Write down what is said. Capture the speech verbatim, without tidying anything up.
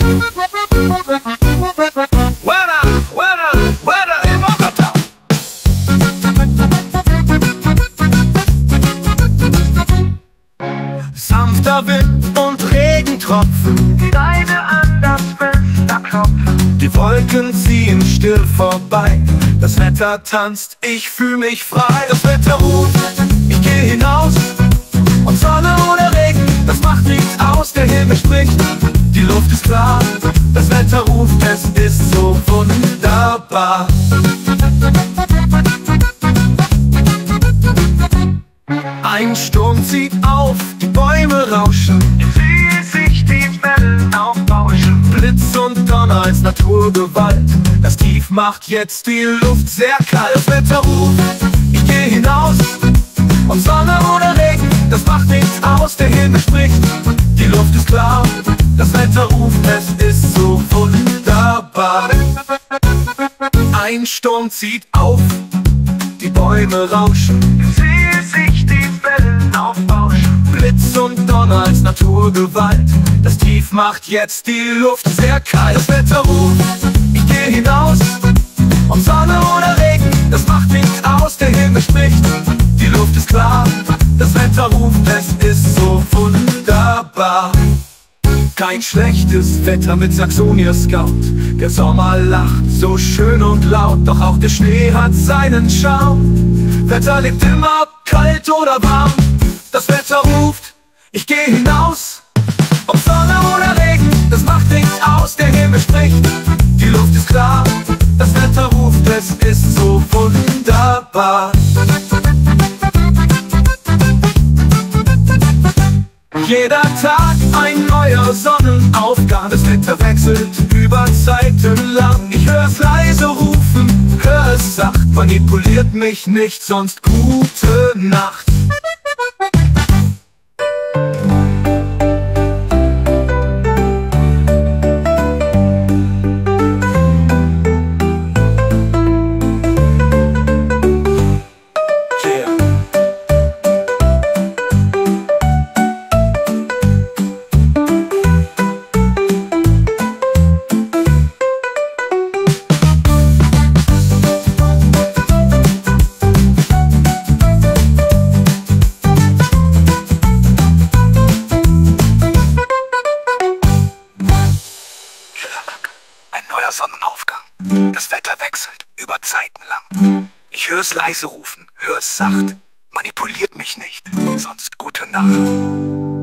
Weather, weather, weather in Bogota. Sanfter Wind und Regentropfen, Steine an das Fenster klopfen. die Wolken ziehen still vorbei. Das Wetter tanzt, ich fühl mich frei. Das Wetter ruft, ich geh hinaus. Und Sonne oder Regen, das macht nichts aus. Der Himmel spricht, die Luft ist klar. Das Wetter ruft, es ist so wunderbar. Ein Sturm zieht auf, die Bäume rauschen, Wie sich die Wellen aufbauschen. Blitz und Donner als Naturgewalt. Das Tief macht jetzt die Luft sehr kalt. Das Wetter ruft, ich geh hinaus. Und Sonne oder Regen, das macht nichts aus. Der Himmel spricht, die Luft ist klar. Das Wetter ruft, es ist so wunderbar. Ein Sturm zieht auf, die Bäume rauschen, Wie sich die Wellen aufbauschen. Blitz und Donner als Naturgewalt. Das Tief macht jetzt die Luft sehr kalt. Das Wetter ruft, ich geh hinaus. Und Sonne oder Regen, das macht nichts aus. Der Himmel spricht, die Luft ist klar. Das Wetter ruft, es ist so wunderbar. Kein schlechtes Wetter mit Saxonia Scout. Der Sommer lacht so schön und laut, doch auch der Schnee hat seinen Charme. Wetter liegt immer kalt oder warm. Das Wetter ruft, ich geh hinaus. Ob Sonne oder Regen, das macht nichts aus. Der Himmel spricht, die Luft ist klar. Das Wetter ruft, es ist so wunderbar. Jeder Tag ein neuer Sonnenaufgang. Das Wetter wechselt über Zeiten lang. Ich hör's leise rufen, hör es sacht. Manipuliert mich nicht, sonst gute Nacht. Ein neuer Sonnenaufgang. Das Wetter wechselt über Zeiten lang. Ich hör's leise rufen, hör's sacht. Manipuliert mich nicht, sonst gute Nacht.